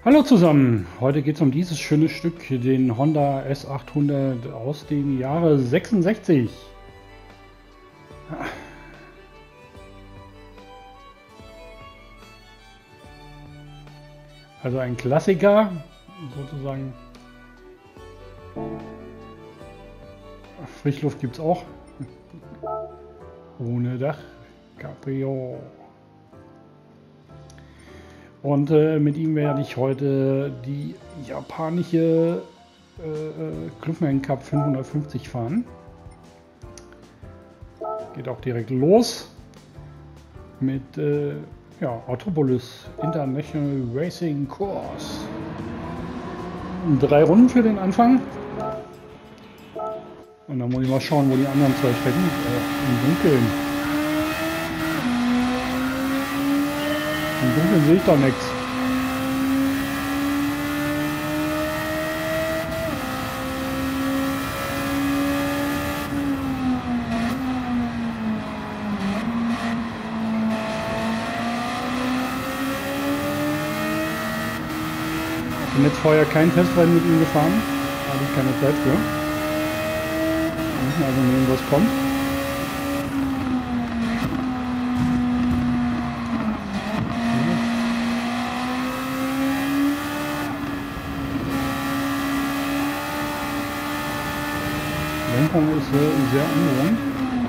Hallo zusammen, heute geht es um dieses schöne Stück, den Honda S800 aus dem Jahre 66. Also ein Klassiker, sozusagen. Frischluft gibt es auch. Ohne Dach, Cabrio. Und mit ihm werde ich heute die japanische Clubman Cup 550 fahren. Geht auch direkt los mit ja, Autopolis International Racing Course. 3 Runden für den Anfang. Und dann muss ich mal schauen, wo die anderen 2 Strecken im Dunkeln. Im Dunkeln sehe ich doch nichts. Ich bin jetzt vorher kein Testrennen mit ihm gefahren. Da habe ich keine Zeit für. Wir müssen also nehmen, was kommt. Lenkung ist sehr ungewohnt.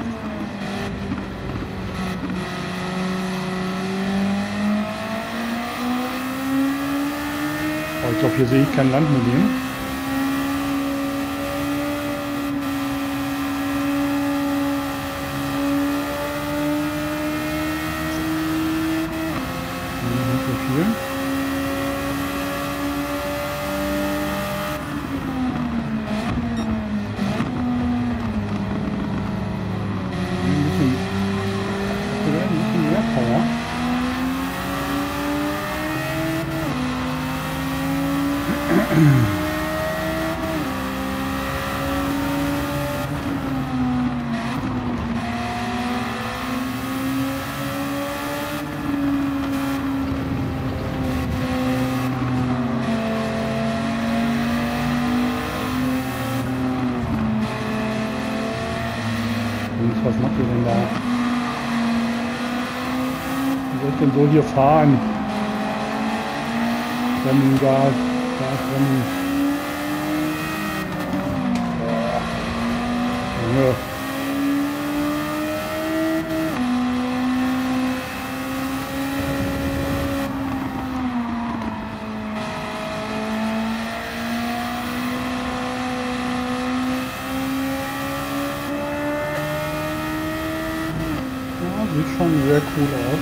Aber ich glaube, hier sehe ich kein Land mit ihm. Nicht so viel. Was macht ihr denn da? Wie soll ich denn so hier fahren? Bremsen, Gas, Bremsen. Junge. Sieht schon sehr cool aus.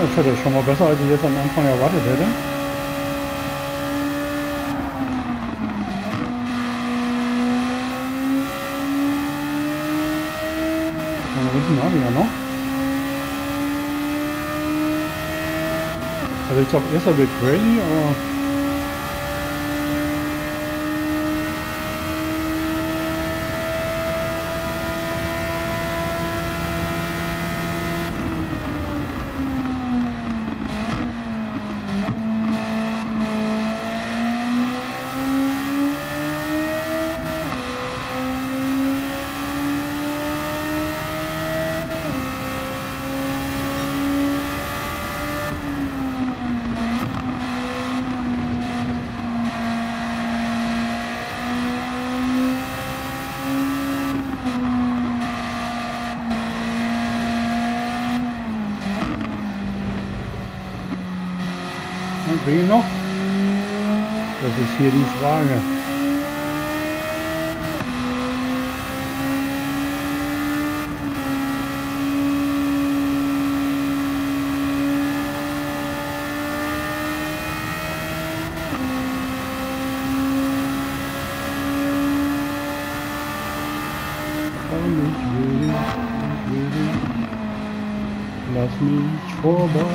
Das ist schon mal besser, als ich jetzt am Anfang erwartet hätte. Unten habe ich ja noch. Also ich glaube, erster wird crazy, aber... Kriege ich noch? Das ist hier die Frage. Und ich will, lass mich vorbei.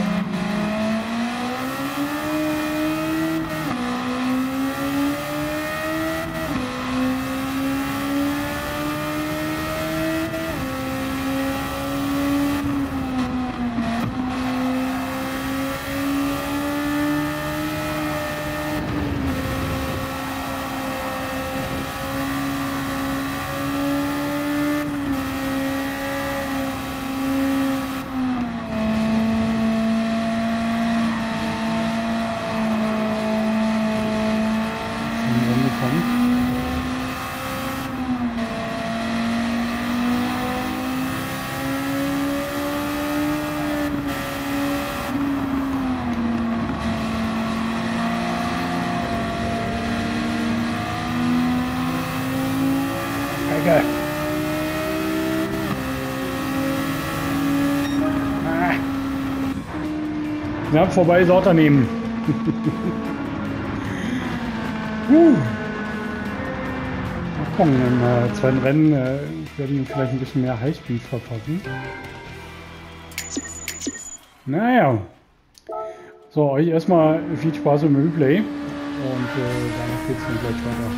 Ecke. Knapp vorbei ist Unternehmen. Mal gucken, im zweiten Rennen werde ich ihm vielleicht ein bisschen mehr Highspeed verpassen. Naja. So, euch erstmal viel Spaß im Replay und danach geht es dann gleich weiter.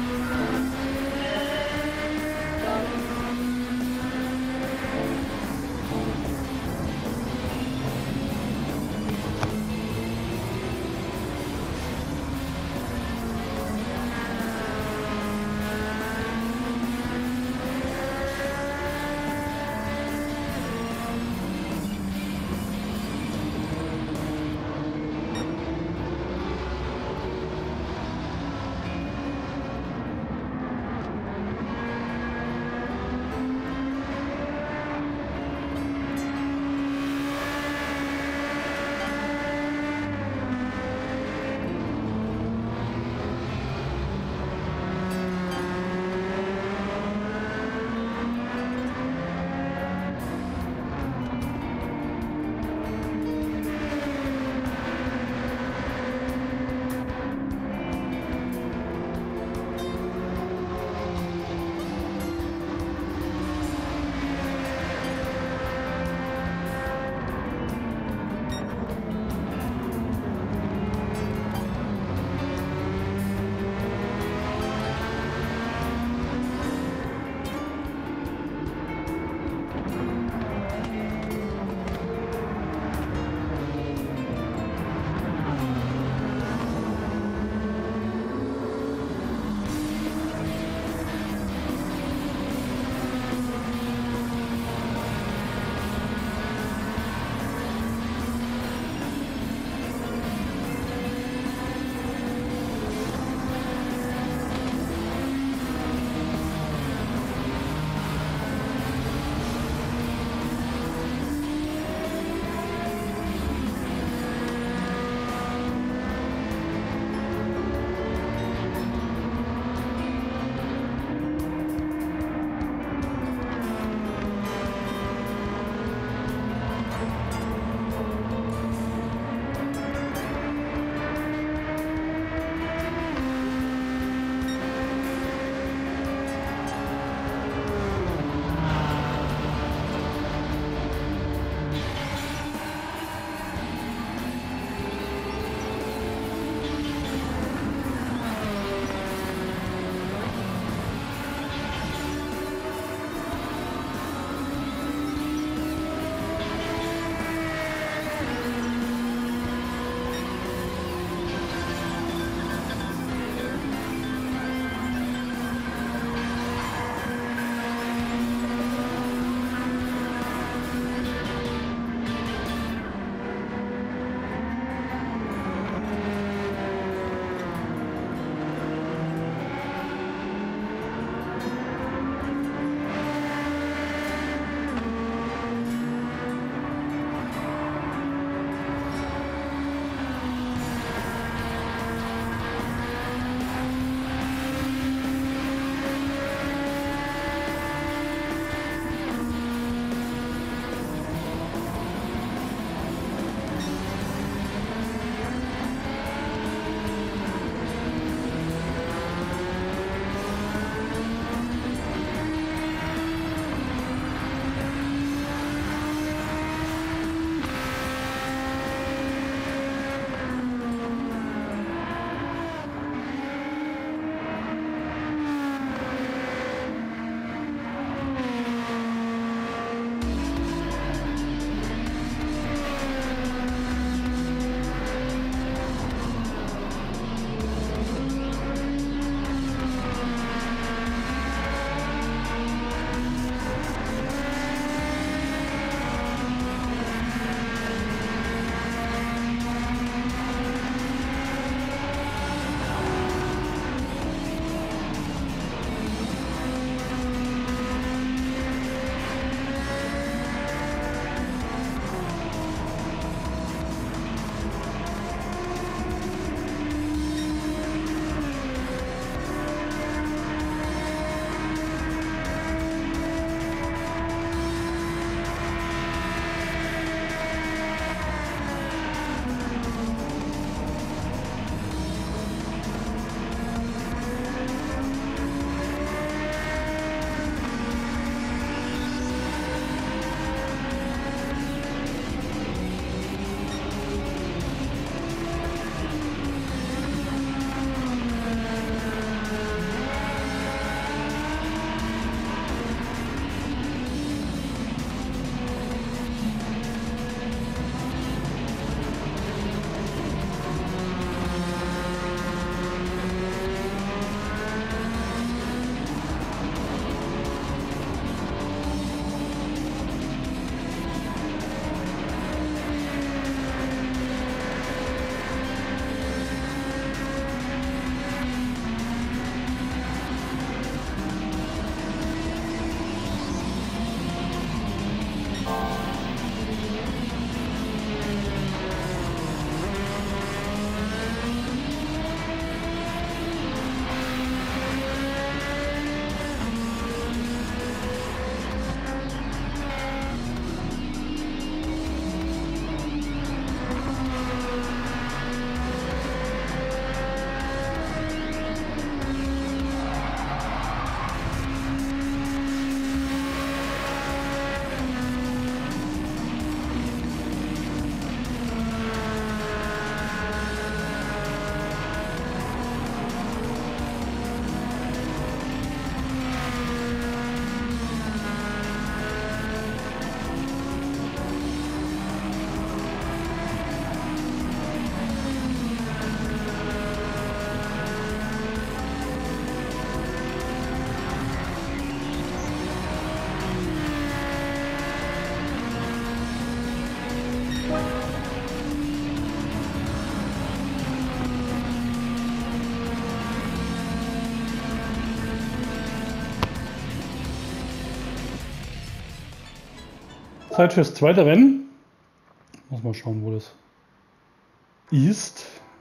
Zeit fürs zweite Rennen. Muss mal schauen, wo das ist.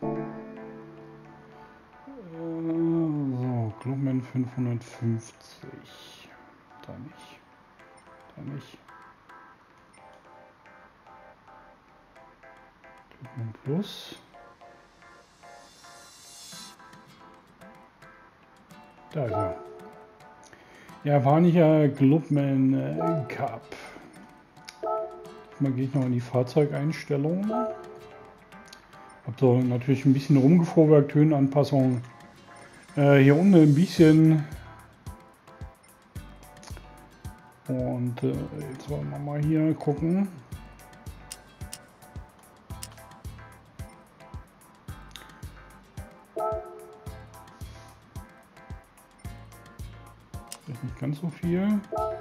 So, Clubman 550. Da nicht. Da nicht. Clubman Plus. Da ist er. Japanischer Clubman Cup. Mal gehe ich noch in die Fahrzeugeinstellungen. Hab so natürlich ein bisschen rumgevorwerkt, Höhenanpassung. Hier unten ein bisschen. Und jetzt wollen wir mal hier gucken. Vielleicht nicht ganz so viel.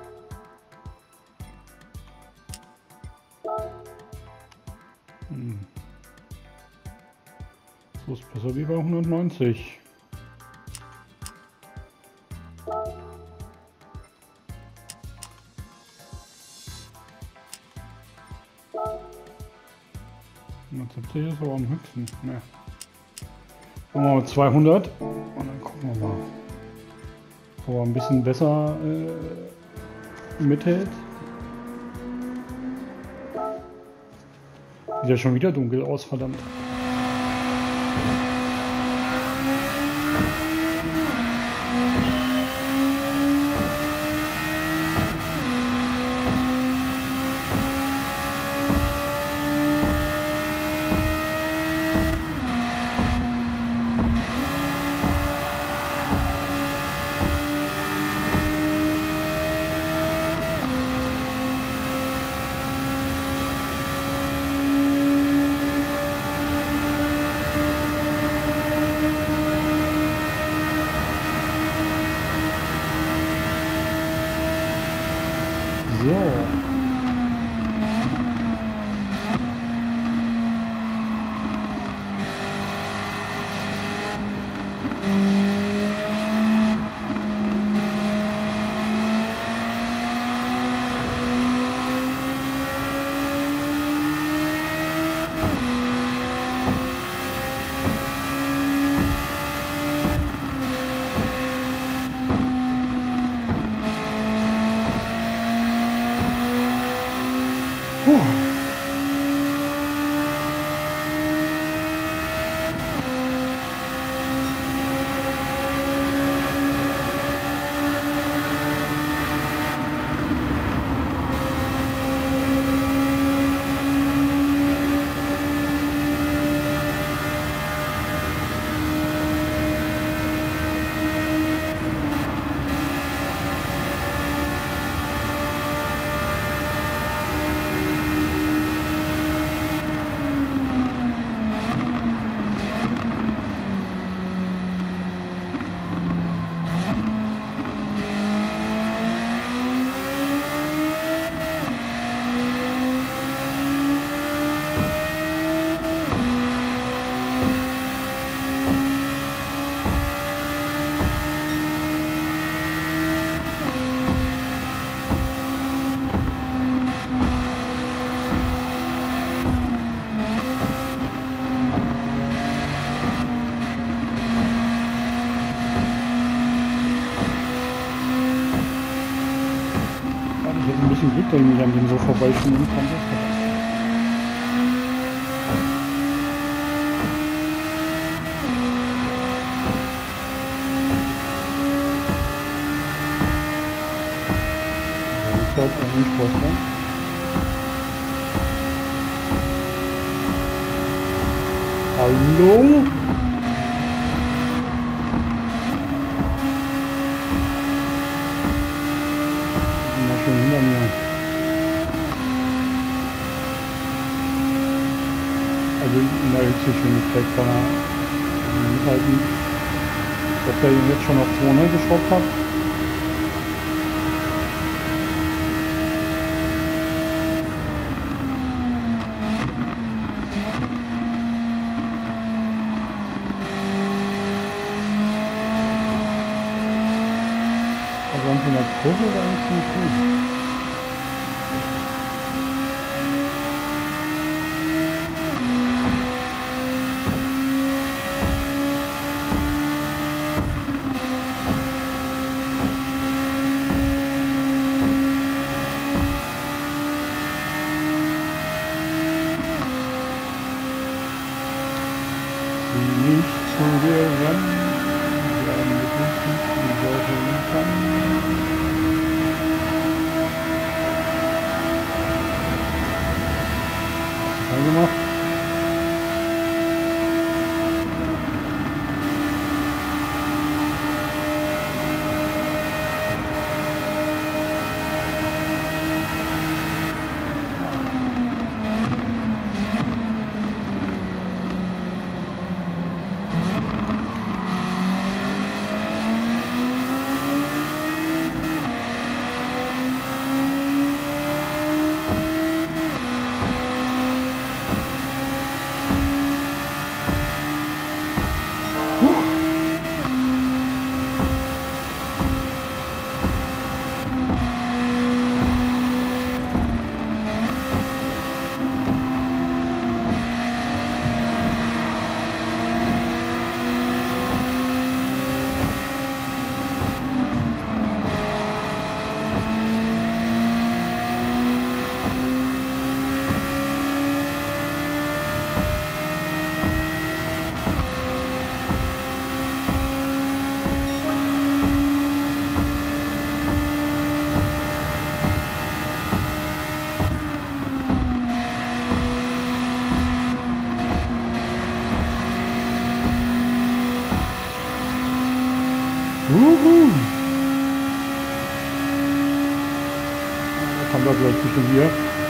So ist besser wie bei 190. Ist aber am höchsten. Ne. Machen wir mal 200 und dann gucken wir mal, ob er ein bisschen besser mithält. Sieht ja schon wieder dunkel aus, verdammt. Glück, dass ich mich an dem so vorbeischwimmen konnte. Ich glaube, das ist ein Sportler. Hallo? Schon hinter mir. Also in der Höchstgeschwindigkeit kann er mithalten. Ob der ihn jetzt schon auf 200 geschraubt hat. Also in der Kurve war eigentlich ziemlich cool. kam da gleich zwischen mir.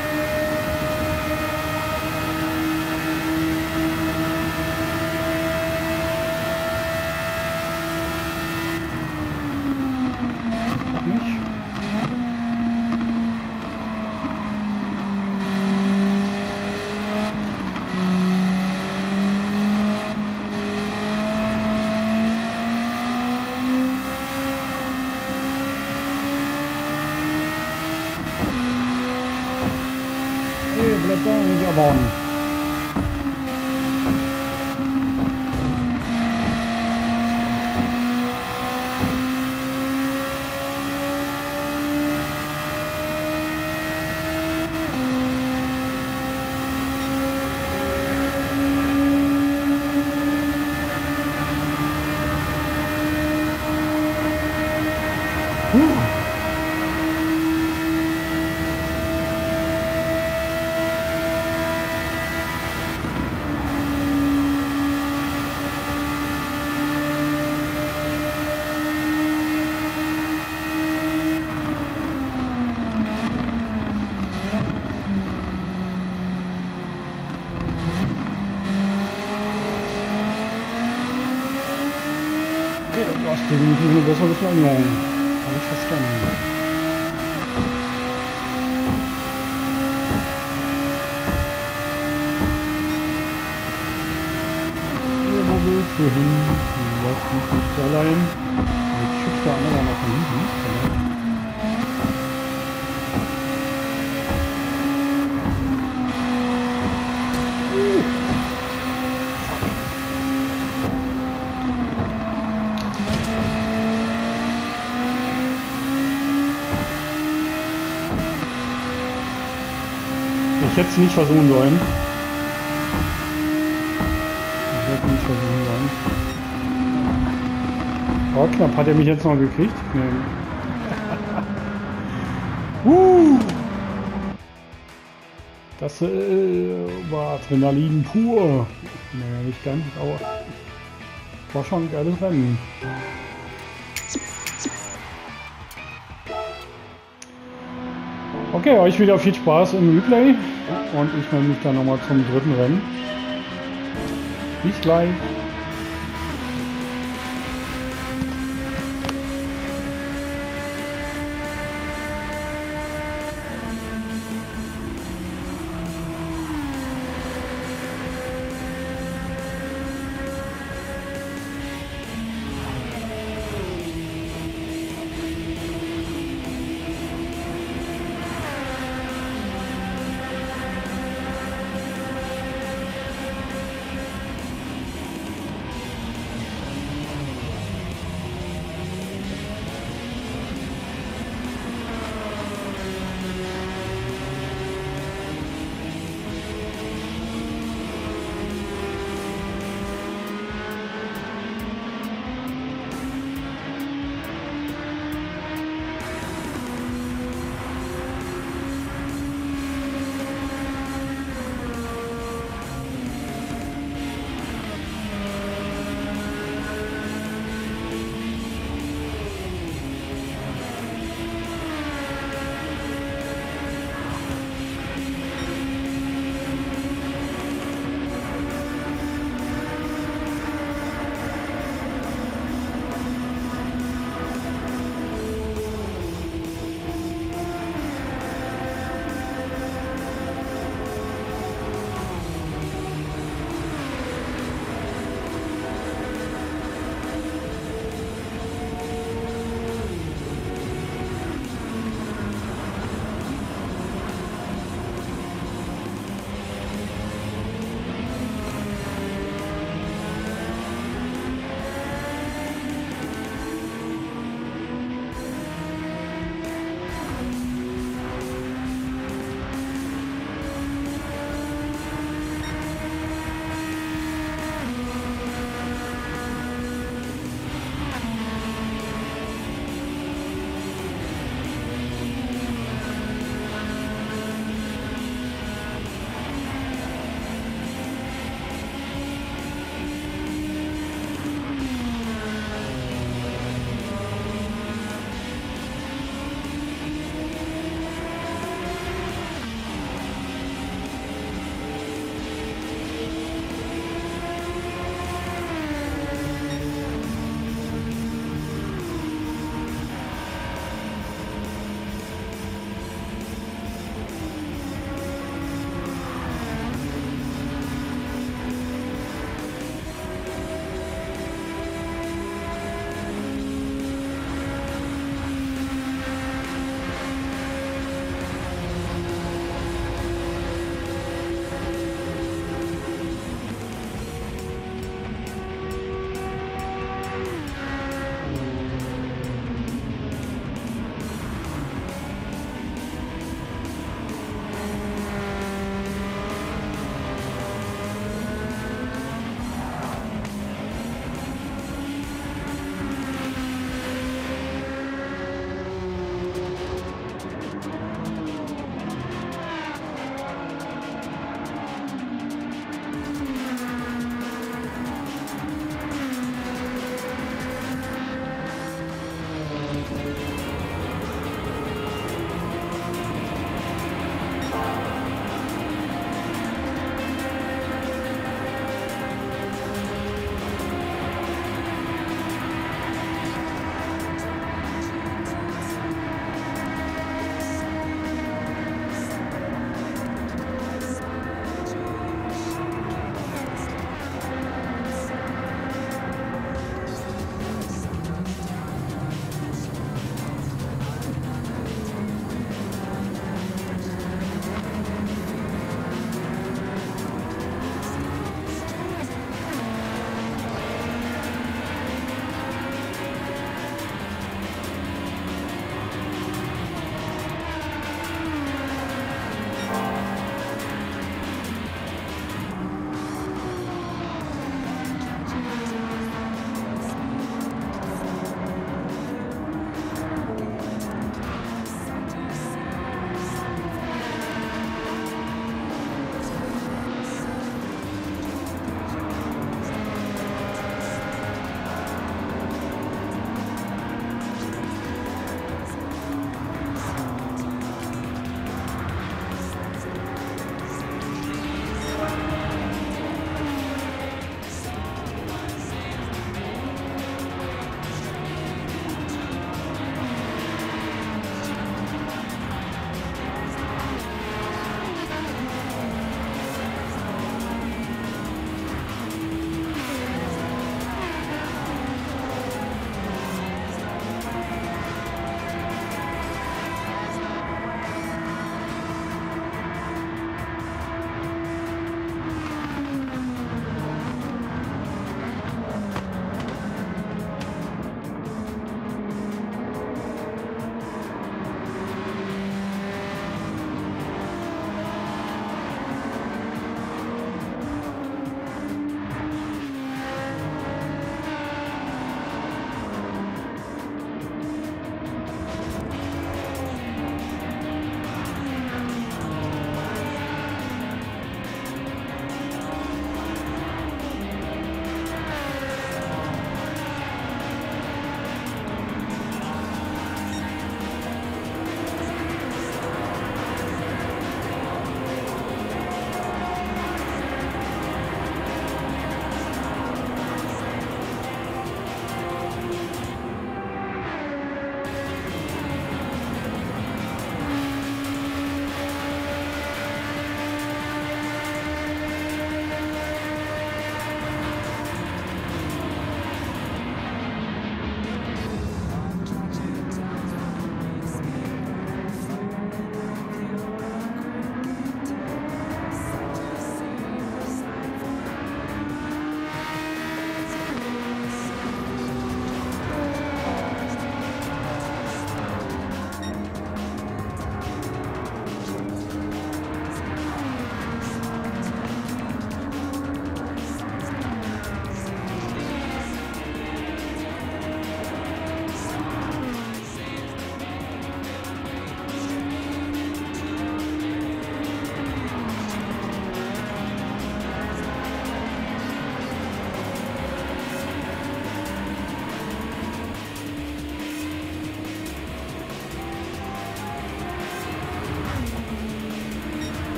Nicht. Bleib da, nicht abhauen. Du hast definitiv eine bessere Beschleunigung. Habe ich verstanden. Wo willst du hin? Du läufst nicht allein. Jetzt schubst der andere noch von hinten. Ich hätte es nicht versuchen sollen. Oh, knapp hat er mich jetzt noch gekriegt. Das war Adrenalin pur. Naja, nicht ganz, aber war schon ein geiles Rennen. Okay, euch wieder viel Spaß im Replay und ich melde mich dann nochmal zum dritten Rennen. Bis gleich.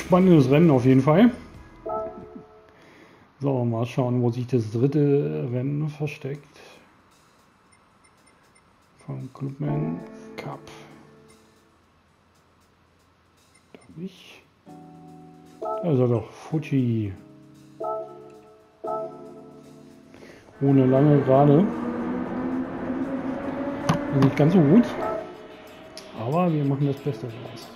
spannendes Rennen auf jeden Fall. So, mal schauen, wo sich das dritte Rennen versteckt. Vom Clubman Cup. Da hab ich. Da ist er doch, Fuji. Ohne lange Gerade. Nicht ganz so gut. Aber wir machen das Beste daraus.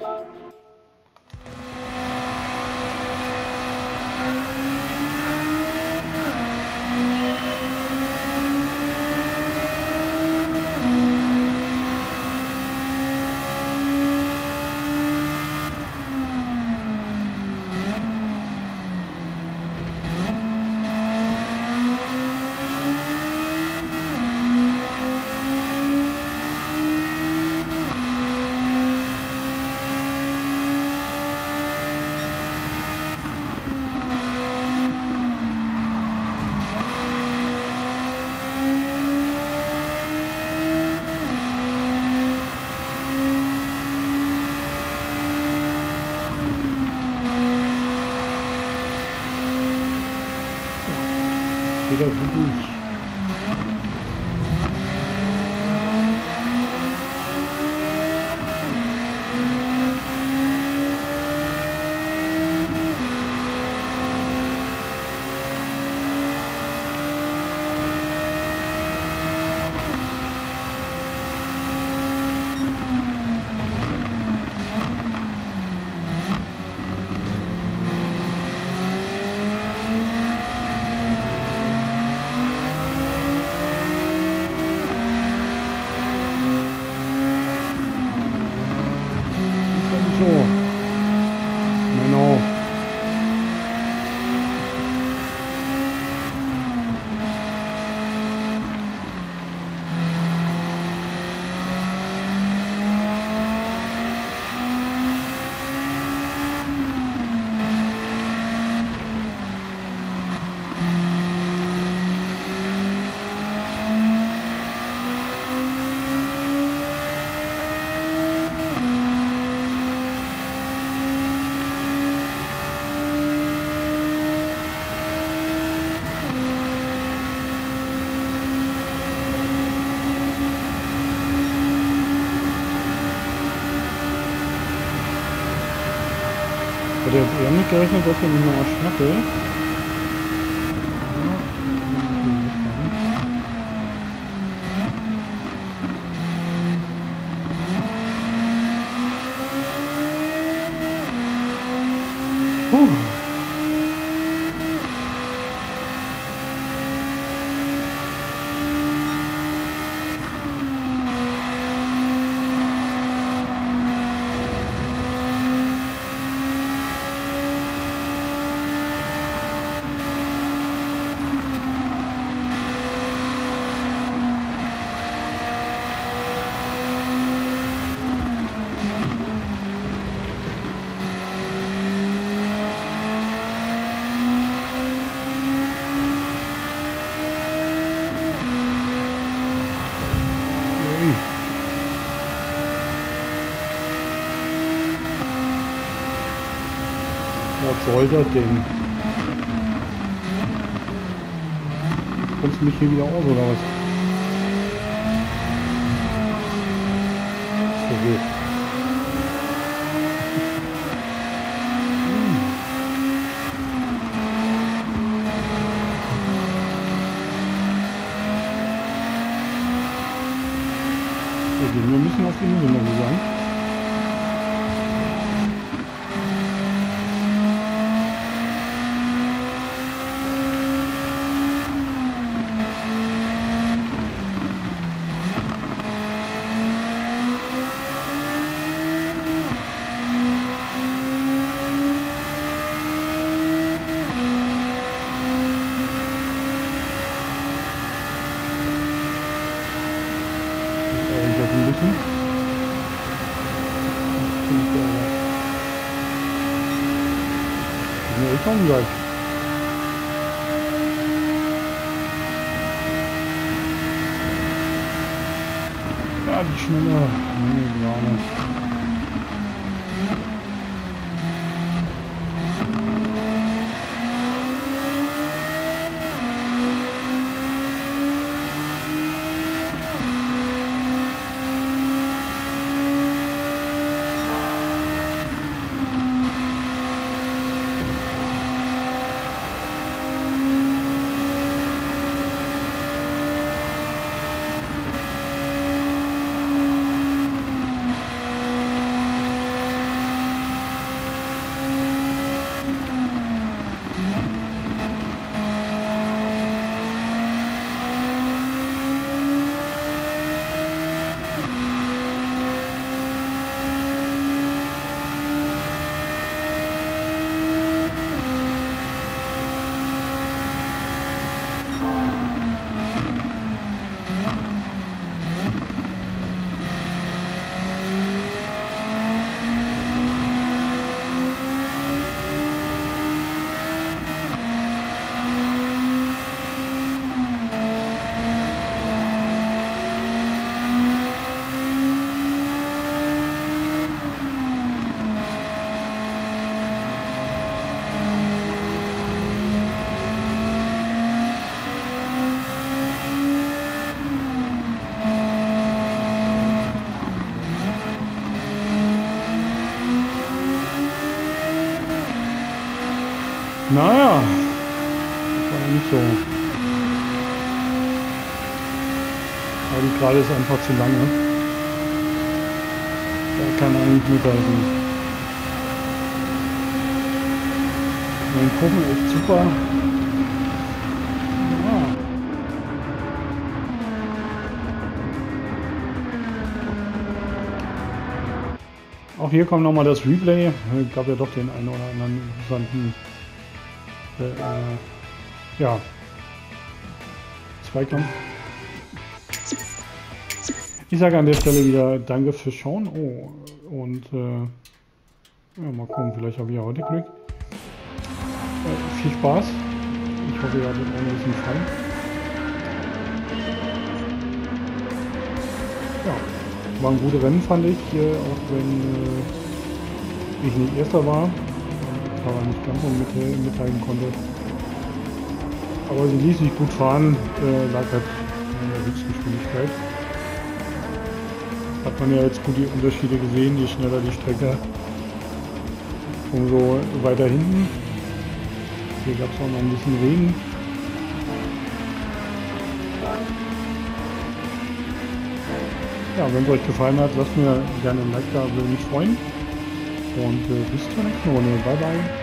Wieder gut durch. So. Genau. Ich hätte jetzt eher mit gerechnet, dass wir ihn mal schnappe. Was soll das denn? Kommst du mich hier wieder aus oder was? So gut. Wir gehen nur ein bisschen auf die Nase, muss ich sagen. Ein bisschen. Ich komme gleich. Ja, die schneller. Nee, gar nicht. nicht so. Aber die Gerade ist einfach zu lange. Da kann er nicht mithalten. Mein Kurven echt super. Ja. Auch hier kommt nochmal das Replay. Es gab ja doch den einen oder anderen interessanten ja, Zweikampf. Ich sage an der Stelle wieder Danke fürs Schauen. Oh, und ja, mal gucken, vielleicht habe ich ja heute Glück. Viel Spaß. Ich hoffe, ihr hattet auch ein bisschen Fall. Ja, war ein gutes Rennen, fand ich, auch wenn ich nicht Erster war, aber nicht ganz so mithalten konnte. Aber sie ließ sich gut fahren, lag halt in der Höchstgeschwindigkeit. Hat man ja jetzt gut die Unterschiede gesehen, je schneller die Strecke, umso weiter hinten. Hier gab es auch noch ein bisschen Regen. Ja, wenn es euch gefallen hat, lasst mir gerne ein Like da, würde mich freuen. Und bis zur nächsten Runde. Bye bye.